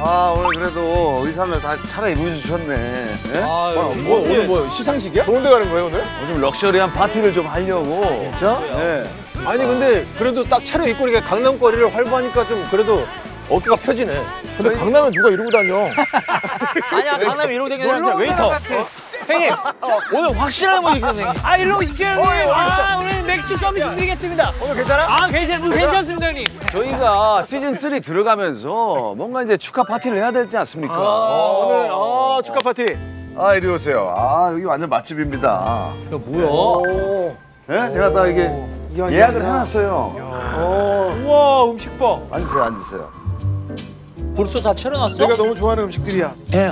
아 오늘 그래도 의상을 다 차려입어 주셨네. 예? 오늘 뭐 시상식이야? 좋은데 가는 거예요 오늘? 좀 럭셔리한 파티를 좀 하려고. 진짜? 네. 아니 근데 그래도 딱 차려입고 이렇게 강남거리를 활보하니까 좀 그래도 어깨가 펴지네. 근데 강남에 누가 이러고 다녀? 아니야 강남에 이러고 다니는 사람 웨이터. 형님 오늘 확실한 거 입으세요 형님. 아 일로 오십시오 형님. 아 오늘 맥주 서비스 드리겠습니다. 오늘 괜찮아? 아 괜찮습니다 형님. 저희가 시즌 3 들어가면서 뭔가 이제 축하 파티를 해야 되지 않습니까? 오늘 축하 파티. 아 이리 오세요. 아 여기 완전 맛집입니다. 야 뭐야? 네? 제가 다 이게 예약을 해놨어요. 우와 음식 봐. 앉으세요, 앉으세요. 벌써 다 차려놨어? 내가 너무 좋아하는 음식들이야.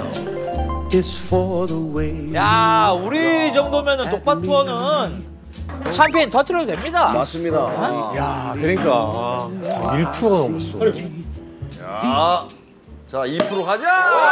야 우리 정도면은 독박 투어는 샴페인 터트려도 됩니다. 맞습니다. 야 그러니까 1%가 넘었어. 야, 자 2% 가자.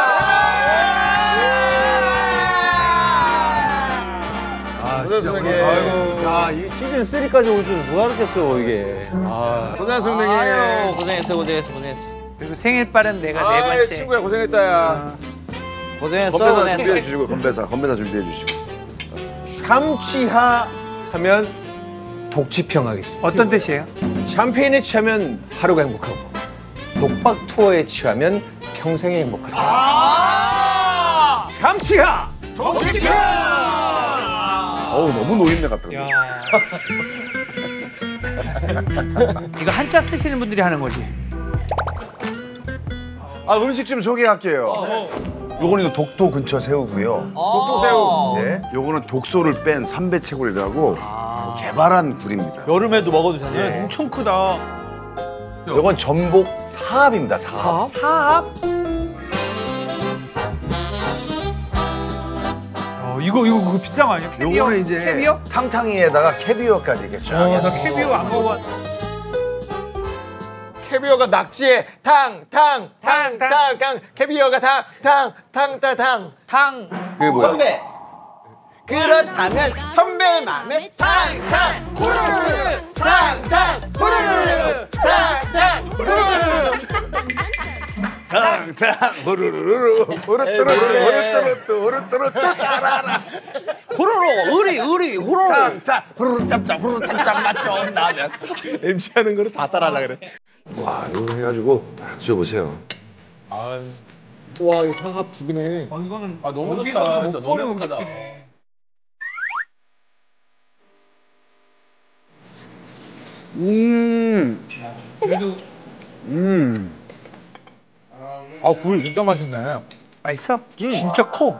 아이고. 야, 이 시즌 3까지 올 줄 누가 알았겠어 이게. 고생하셨습니다 선생님. 아유 고생했어. 그리고 생일빨은 내가 네 아이 번째. 친구야 고생했다 야. 고생했어. 건배사 준비해 주시고 건배사 준비해 주시고. 샴취하 하면 독취평하겠습니다. 어떤 뜻이에요? 샴페인에 취하면 하루가 행복하고 독박 투어에 취하면 평생이 행복하다. 샴취하! 어우 너무 노인네 같더라고. 야. 이거 한자 쓰시는 분들이 하는 거지. 아 음식 좀 소개할게요. 요거는 독도 근처 새우고요. 독도새우. 네, 요거는 독소를 뺀 삼배채굴이라고 개발한 굴입니다. 여름에도 먹어도 되는. 엄청 크다. 요건 전복 사합입니다. 사합. 사합? 이거 그거 비싼 거 아니야? 캐비어? 요거는 이제 캐비어? 탕탕이에다가 캐비어까지 이렇게 쫙 나 해서. 캐비어 안 먹어. 캐비어가 낙지에 탕 캐비어가 탕. 탕. 그게 뭐야? 선배! 그렇다면 선배 맘에 탕탕 후루루루 탕탕 후루루루 탕탕 후루루루 탕탕 후루루루 후루뚜루뚜 후루뚜루뚜 따라라. 호로로 의리 호로로. 탕탕 후루루 짭짭 후루루 짭짭 맛 좀 나면. MC 하는 거를 다 따라하려 그래. 와 이거 해가지고 딱 드셔보세요. 와 이거 사합 죽이네. 이거는 너무 좋다. 진짜 너무 행복하다. 그래도 굴 진짜 맛있네. 맛있어? 진짜 커.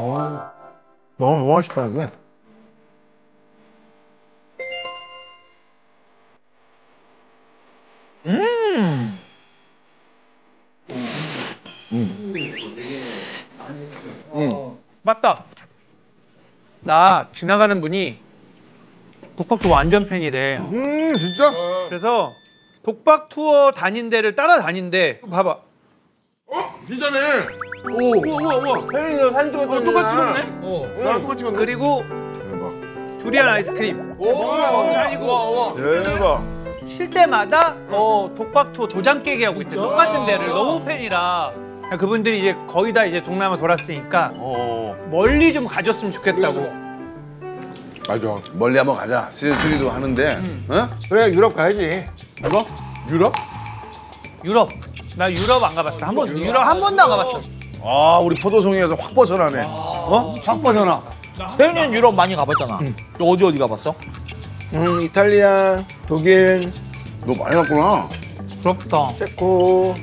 너무 맛있다 이게. 맞다. 나 지나가는 분이 독박 투어 완전 팬이래. 진짜? 그래서 독박 투어 다닌 데를 따라다닌대. 봐봐. 진짜네. 우와. 혜린이 사진 찍었더니 똑같이 찍었네. 나랑 똑같이 찍었네. 그리고 두리안 아이스크림. 아니고 대박. 쉴 때마다 독박 투어 도장 깨기 하고 있대. 똑같은 데를 너무 팬이라. 그분들이 이제 거의 다 이제 동남아 돌았으니까 멀리 좀 가줬으면 좋겠다고. 맞아. 멀리 한번 가자. 시즌 3도 하는데. 어? 그래 유럽 가야지. 유럽? 나 유럽 안 가봤어. 유럽 한 번도 안 가봤어. 아 우리 포도송이에서 확 벗어나네. 확 벗어나. 태현이는 유럽 많이 가봤잖아. 너 어디 가봤어? 이탈리아, 독일, 너 많이 갔구나. 부럽다. 체코.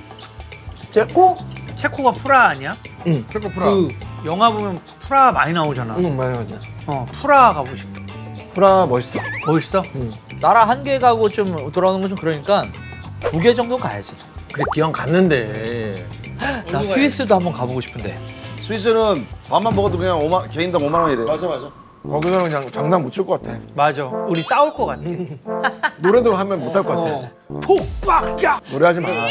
체코가 프라 아니야? 체코 프라. 그 영화 보면 프라 많이 나오잖아. 많이 가자. 프라 가고 싶어. 프라 멋있어. 멋있어? 나라 한 개 가고 좀 돌아오는 건 좀 그러니까 2개 정도 가야지. 그래 기왕 갔는데 나 스위스도 한번 가보고 싶은데. 스위스는 밥만 먹어도 그냥 개인당 5만 원이래. 맞아. 거기서는 그냥 장난 못 칠 것 같아. 맞아. 우리 싸울 것 같아. 노래도 하면 못 할 것 같아. 독박자! 노래하지 마.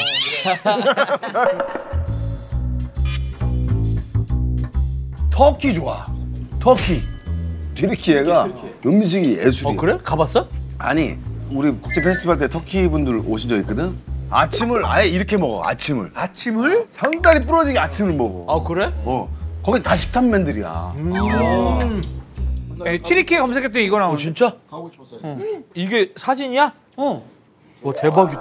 터키 좋아. 터키. 튀르키예가 음식이 예술이야. 그래? 가봤어? 아니 우리 국제 페스티벌 때 터키 분들 오신 적 있거든. 아침을 아예 이렇게 먹어. 아침을. 아침을? 상다리 부러지게 아침을 먹어. 아 그래? 거긴 다 식탐맨들이야. 튀르키예 검색했더니 이거 나오네. 진짜? 가고 싶었어요. 이게 사진이야? 와 대박이다.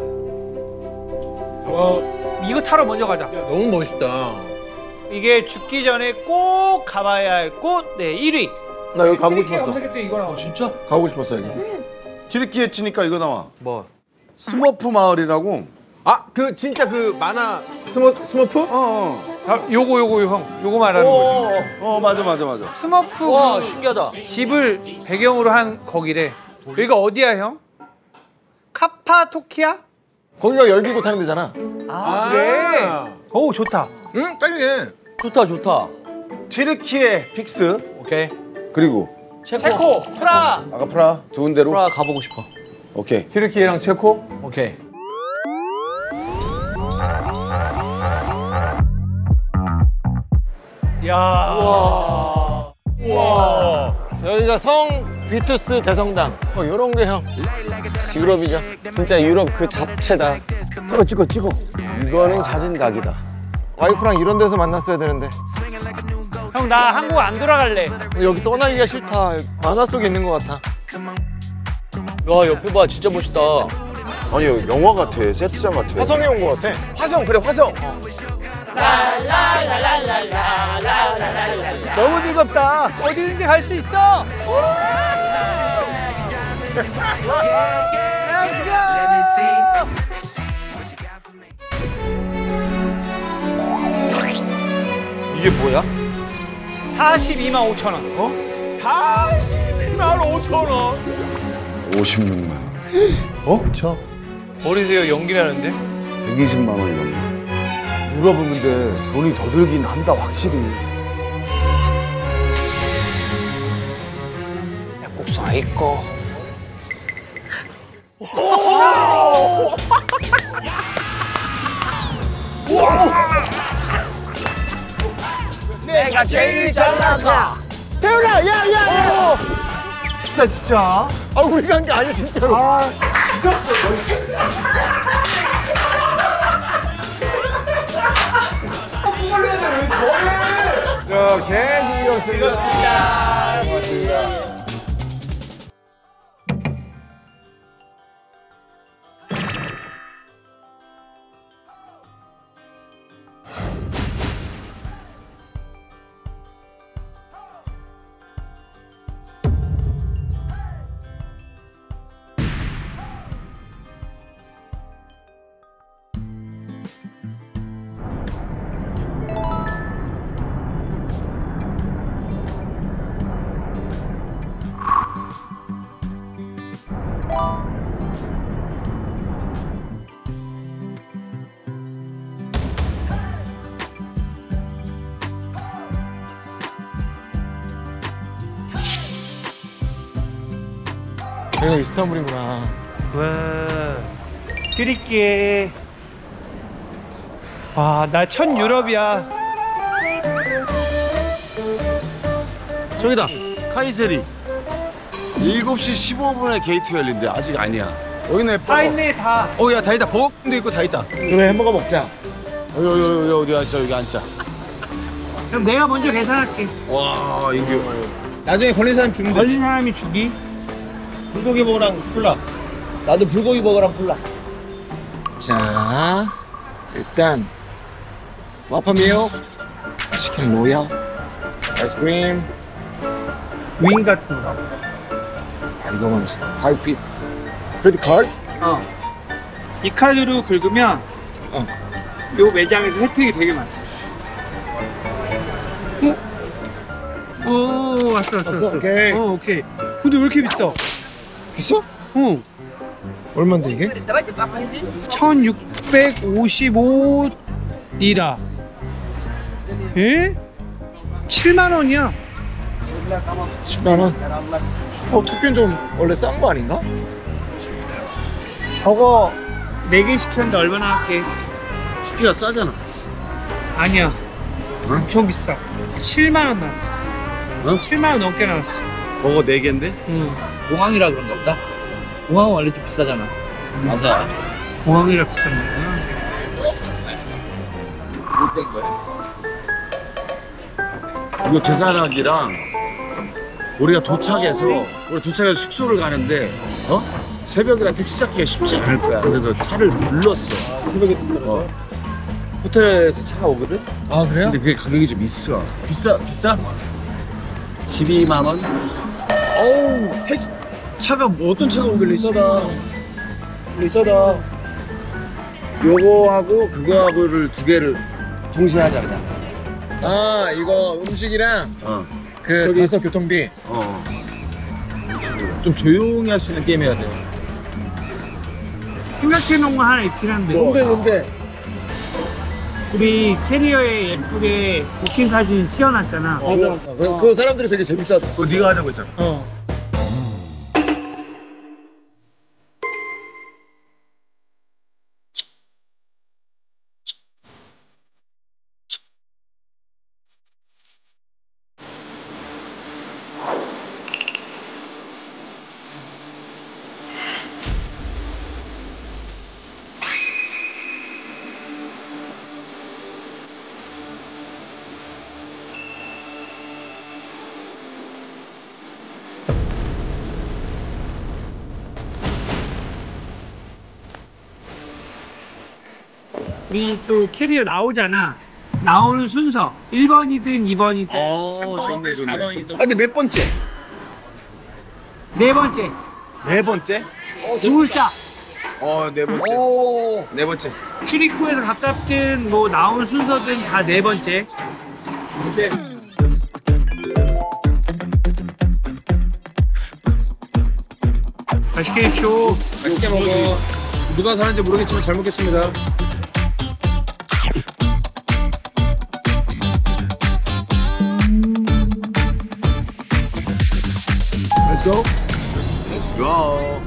이거 타러 먼저 가자. 너무 멋있다. 이게 죽기 전에 꼭 가봐야 할 곳, 네, 1위. 나 여기 가고 튀르키예 싶었어. 검색했더니 이거 나오네. 진짜? 가고 싶었어 여기. 튀르키예 치니까 이거 나와. 뭐? 스머프 마을이라고. 아, 그 진짜 그 만화 스머프? 요거 형. 요거 말하는 거지. 맞아. 스머프 와 그 신기하다. 집을 배경으로 한 거기래. 여기가 어디야, 형? 카파토키아? 거기가 열기구 타는 데잖아. 그래. 오, 좋다. 응, 딱이네. 좋다. 튀르키예 픽스. 오케이. 그리고 체코, 프라. 아까 프라 두 군데로. 프라 가보고 싶어. 오케이. 튀르키예랑 체코? 오케이. 야. 여기가 성 비투스 대성당. 요런 게 형. 유럽이죠. 진짜 유럽 그 잡채다. 찍어. 이거는 사진 각이다. 와이프랑 이런 데서 만났어야 되는데. 형, 나 한국 안 돌아갈래. 여기 떠나기가 싫다. 만화 속에 있는 것 같아. 와 옆에 봐 진짜 멋있다. 아니 영화 같아. 세트장 같아. 화성에 온 것 같아. 화성, 그래, 화성. 너무 즐겁다. 어디든지 갈 수 있어. Let's go. 이게 뭐야? 42만 5천 원. 42만 5천 원. 56만 원. 머리세요 연기라는데? 120만 원이 넘네. 유럽은 근데 돈이 더 들긴 한다 확실히. 꼭서 있고. 내가 제일 잘난다. 태훈아, 야. 나 진짜. 아, 우리가 한 게 아니야, 진짜로. 이렇게 즐겼습니다. 고맙습니다. 여기가 이스탄불이구나. 와. 튀르키예. 와, 나 첫 유럽이야. 저기다. 카이세리. 7시 15분에 게이트 열린대. 아직 아니야. 여기네. 다 있네, 다. 야, 다 있다. 버거킹도 있고 다 있다. 그래 햄버거 먹자. 여기 어디 앉자. 여기 앉자. 그럼 내가 먼저 계산할게. 와 이게. 나중에 걸린 사람 주면 돼. 걸린 사람이 주기. 불고기 버거랑 콜라. 나도 불고기 버거랑 콜라. 자, 일단 와퍼밀, 치킨 로얄, 아이스크림, 윙 같은 거. 이거 뭐지? 파이피스, 크레딧 카드. 이 카드로 긁으면 요 매장에서 혜택이 되게 많아. 오, 왔어. 오케이. 오케이. 근데 왜 이렇게 비싸? 비싸? 응. 얼마인데 이게? Давайте по-быстрее. 1655 리라. 에? 7만 원이야. 10만 원. 토끼는 좀 원래 싼 거 아닌가? 버거 4개 시켰는데 얼마나 할게? 시키가 싸잖아. 아니야. 엄청 비싸. 7만 원 나왔어. 7만 원 넘게 나왔어. 버거 4개인데? 응. 공항이라 그런가 보다. 공항은 원래 좀 비싸잖아. 맞아. 공항이라 비싼 거구나. 이거 계산하기랑 우리가 도착해서 숙소를 가는데 새벽이라 택시 잡기가 쉽지 않을 거야. 그래서 차를 불렀어. 새벽에 호텔에서 차가 오거든. 아 그래요? 근데 그게 가격이 좀 있어. 비싸? 12만 원. 어우 차가 뭐 어떤 차가 오길래 비싸다. 요거하고 그거하고를 두 개를 동시에 하자 그냥. 아 이거 음식이랑 그 저기- 가서 교통비 좀 조용히 할 수 있는 게임 해야 돼. 생각해놓은 거 하나 있긴 한데. 뭔데? 우리 캐리어에 예쁘게 부킹 사진 씌워놨잖아. 그 사람들이 되게 재밌어. 그거 네가 하자고 했잖아. 우리 또 캐리어 나오잖아. 나오는 순서 1번이든 2번이든 좋네, 좋네. 4번이든 근데 몇 번째? 네 번째 네 번째? 주물사 네 번째. 오. 네 번째. 출입구에서 가깝든 뭐 나오는 순서든 다 네 번째. 맛있게 해줘. 맛있게 먹어. 누가 사는지 모르겠지만 잘 먹겠습니다. Let's go. Let's go.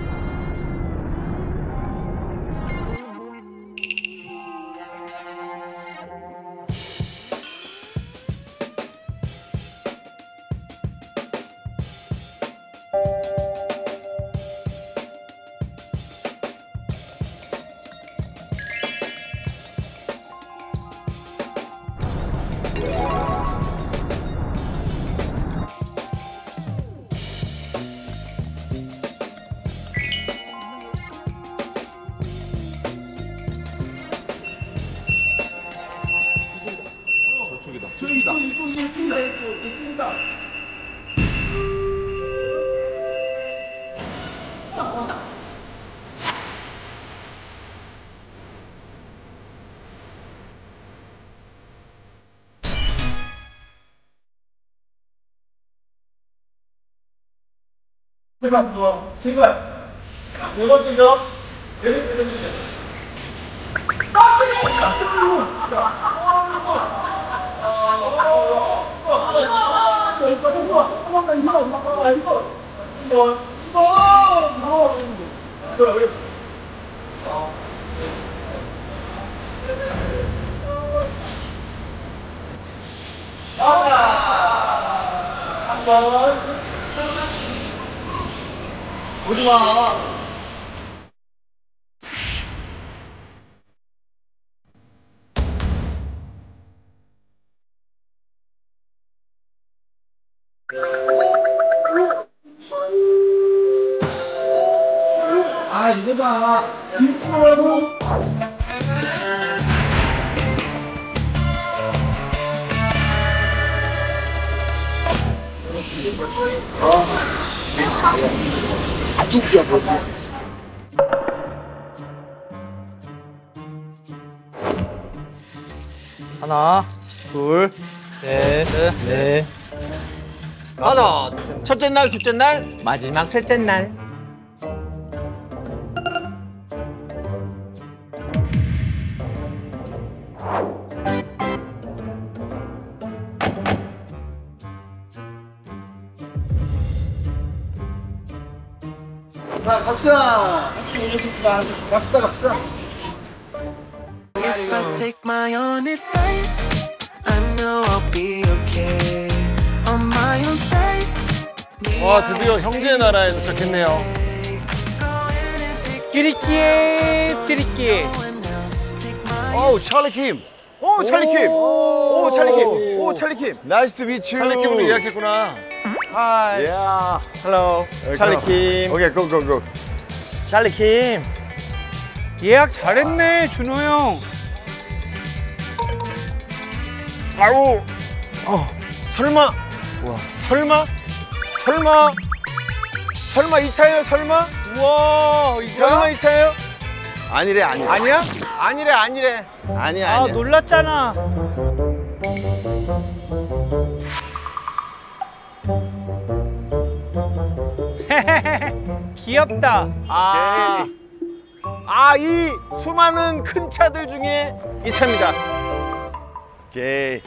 하나, 둘, 셋, 넷. 다섯. 첫째 날, 둘째 날, 마지막 셋째 날. 자 갑시다. 갑시다. If I take my own advice, I know I'll be okay on my own side. 와 드디어 형제의 나라에 도착했네요. Go ahead and pick 띠리끼 띠리끼. 오 찰리 킴. 오 찰리 킴. 오 찰리 킴. 오 찰리 킴. 나이스 투 미츠. 찰리 킴으로 예약했구나. 하이. 야. 헬로. 찰리 킴. 오케이 고고고. 찰리 킴. 예약 잘했네 준호 형. 아우. 설마. 와. 설마 이 차예요? 설마? 우와 설마 이 차예요? 아니래 아니래. 아니야? 아니래. 아니야 아 아니야. 놀랐잖아. 귀엽다. 이 수많은 큰 차들 중에 이 차입니다. 오케이.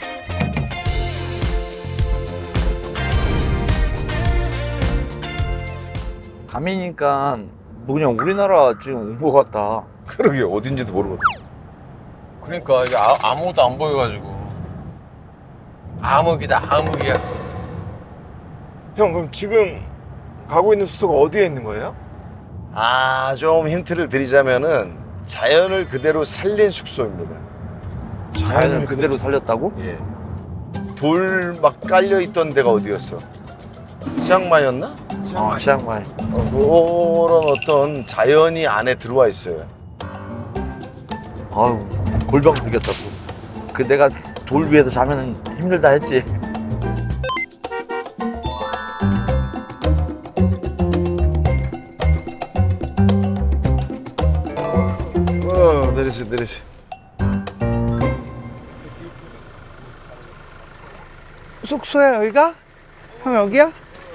밤이니까 뭐 그냥 우리나라 지금 온 것 같다. 그러게 어딘지도 모르거든. 그러니까 이게 아무것도 안 보여가지고. 암흑이다, 암흑이야. 형 그럼 지금 가고 있는 숙소가 어디에 있는 거예요? 좀 힌트를 드리자면은 자연을 그대로 살린 숙소입니다. 자연을 그대로 살렸다고? 예. 돌 막 깔려 있던 데가 어디였어? 치앙마이였나? 치앙마이. 그런 어떤 자연이 안에 들어와 있어요. 아유, 골병 들겠다 또. 그 내가 돌 위에서 자면 힘들다 했지. 내리세요. 숙소야 여기가? 형 여기야?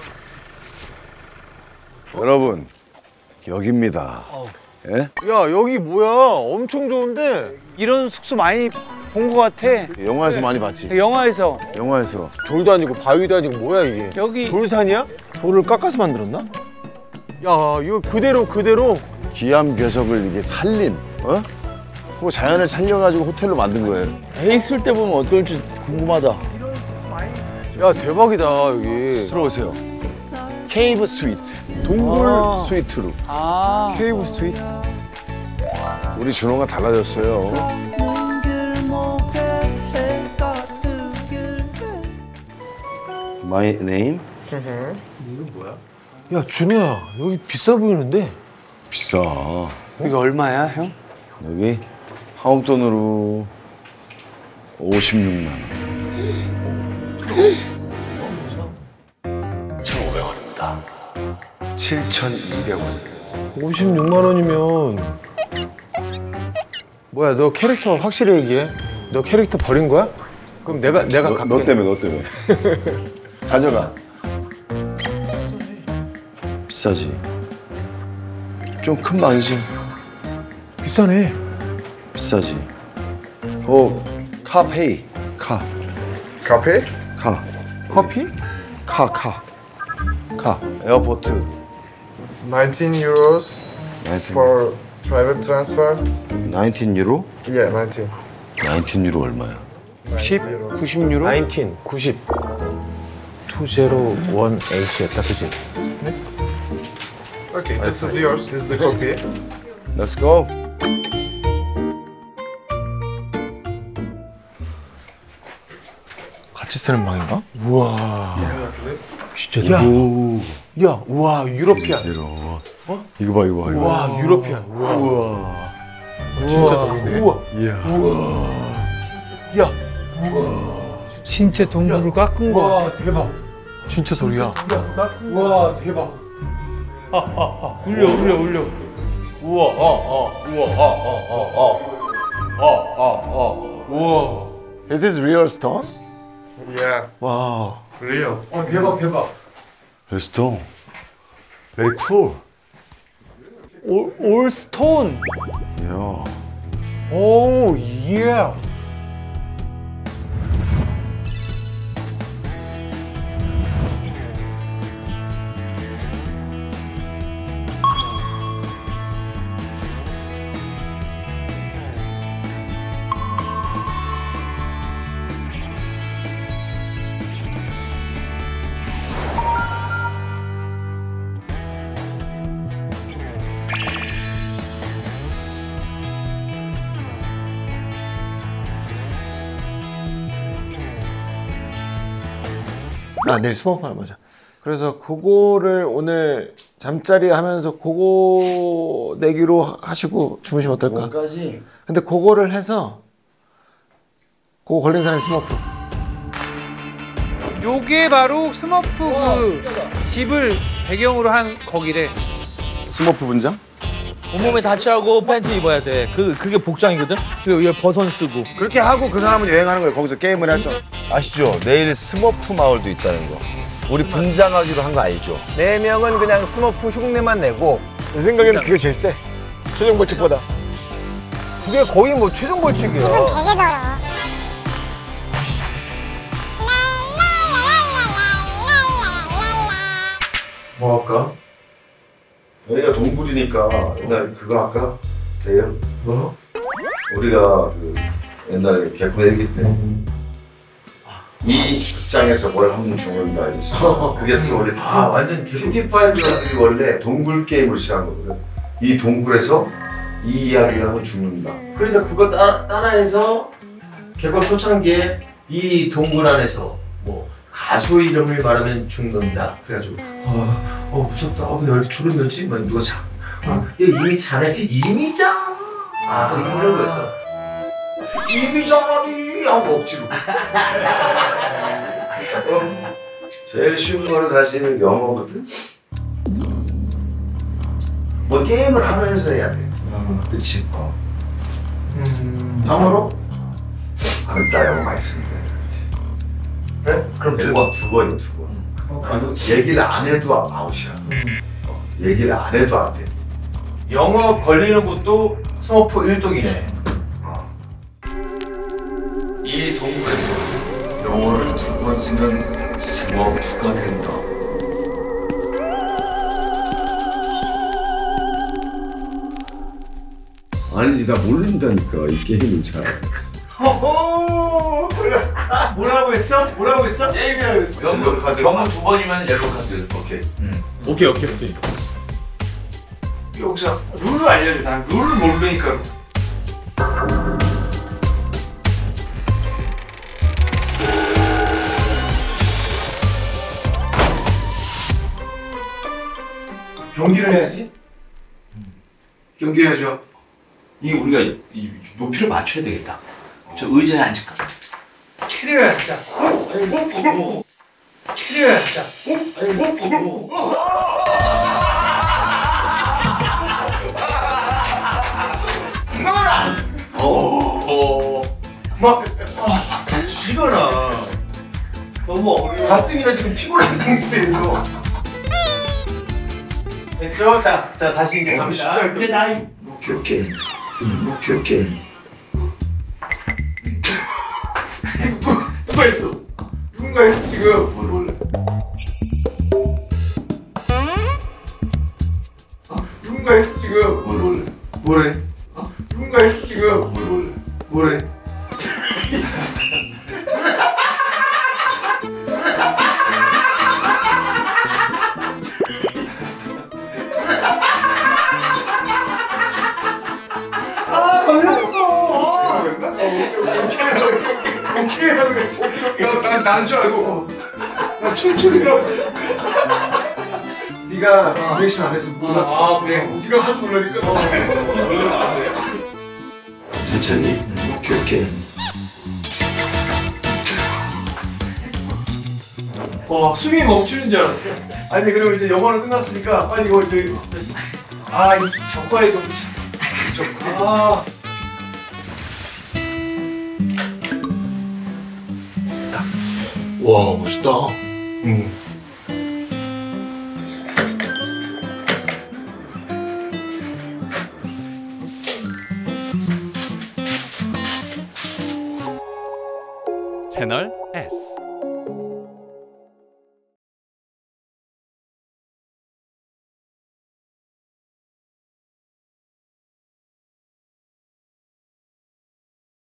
여러분 여기입니다. 예? 야, 여기 뭐야? 엄청 좋은데? 이런 숙소 많이 본 것 같아. 영화에서 많이 봤지. 영화에서 영화에서. 돌도 아니고 바위도 아니고 뭐야 이게? 여기 돌산이야? 돌을 깎아서 만들었나? 야, 이거 그대로. 기암괴석을 이게 살린, 그 자연을 살려가지고 호텔로 만든 거예요. 배 있을 때 보면 어떨지 궁금하다. 야, 대박이다 여기. 들어오세요. 케이브 스위트, 동굴 스위트로. 케이브 스위트. 우리 준호가 달라졌어요. My name? 야, 준호야, 여기 비싸 보이는데? 비싸. 여기 얼마야 형? 여기 한국 돈으로 56만 원. 1,500원입니다. 7,200원. 56만 원이면 뭐야? 너 캐릭터 확실히 얘기해. 너 캐릭터 버린 거야? 그럼 내가 갈게. 너 때문에. 가져가. 비싸지. 좀 큰 방이지. 비싸네. 비싸지. 카페이. 카. 카페? 카. 커피? 카. 에어포트. 19 euros 19 for private transfer. 19유로? Yeah, 19. 19유로 얼마야? 90유로? 19, 90. 201H였다, 그치? Okay, this is yours. This is the copy. Let's go. 같이 쓰는 방인가? 우와. 진짜. 야, 우와, 유러피안. 이거 봐. 우와, 유러피안. 우와. 진짜 돌이네. 우와. 이야. 야, 진짜 동굴을 깎은 거. 와, 대박. 진짜 돌이야. 와, 대박. 울려. 우와, 우와. Is this real stone? Yeah, 와우. real. 대박. stone. Very cool. 올 스톤. 이야. 오, 예. 아 내일 스모프 맞아. 그래서 그거를 오늘 잠자리 하면서 그거 내기로 하시고 주무시면 어떨까? 까지 근데 그거를 해서 그거 걸린 사람이 스모프. 요게 바로 스머프 그 집을 배경으로 한 거기래. 스머프 분장? 온몸에 다치하고 팬티 입어야 돼. 그게 복장이거든. 그리고 여기 버선 쓰고. 그렇게 하고 그 사람은 여행하는 거예요. 거기서 게임을 해서. 아시죠? 내일 스머프 마을도 있다는 거. 우리 분장하기로 한 거 알죠? 4명은 그냥 스머프 흉내만 내고 내 생각에는 그게 제일 세. 최종 벌칙보다. 그게 거의 뭐 최종 벌칙이야. 되게 더러워. 뭐 할까? 여기가 동굴이니까 옛날 그거 할까? 돼요? 뭐? 우리가 그 옛날에 개코 얘기 때 이 극장에서 뭘 하면 죽는다 있어. 그게 원래 완전 TT5들이 원래 동굴 게임을 시작한 거거든. 이 동굴에서 이 이야기를 하면 죽는다. 그래서 그거 따라해서 개걸 초창기에 이 동굴 안에서 뭐 가수 이름을 말하면 죽는다. 그래가지고 무섭다. 왜 이렇게 소름 돋지? 막 누가 이미 자네 이미자. 이런 거였어. 이미자라니 하고 억지로. 제일 쉬운 거는 사실 영어거든. 뭐 게임을 하면서 해야 돼. 그치? 영어로? 나 영어 많이 쓰는데. 그래? 그럼 두 번이야, 두 번. 그래서 얘기를 안 해도 아웃이야. 얘기를 안 해도 안 돼. 영어 걸리는 것도 스머프 1독이네. 이 동굴에서 영어를 2번 쓰면 스머프가 된다. 아니지 나 모른다니까 이 게임은 잘. 뭐라고 했어? 뭐라고 했어? 게임이라고 했어. 경고 2번이면 옐로 카드. 오케이. 오케이. 여기서 룰을 알려줘. 난 룰을 모르니까. 경기를 해야지. 경기해야죠. 이 우리가 이 높이를 맞춰야 되겠다. 저 의자에 앉을까? 캐리어야 진짜. 캐리어야 진짜. 지거나. 너무 어려워. 가뜩이나 지금 피곤한 상태에서. 됐죠? 자 다시 이제 갑니다. 근데 나 오케이. 누가 했어? 누군가 했어 지금. 원래. 누군가 했어 지금. 원래. 뭐래? 누군가 했어 지금. 뭐래? 난줄 알고. 나 천천히 가. 네가 리액션 안 해서 몰랐어. 그래. 네가 하도 놀라니까. 천천히. 오케이. 숨이 멈추는 줄 알았어. 아니 그럼 이제 영화는 끝났으니까 빨리 이거 저기 이 적과의 동시. 와 멋있다. 채널 S